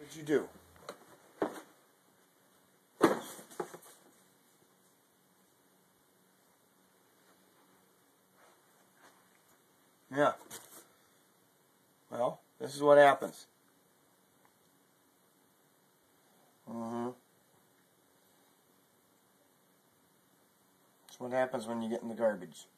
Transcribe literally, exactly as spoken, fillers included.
What'd you do? Yeah. Well, this is what happens. Mm-hmm. That's what happens when you get in the garbage.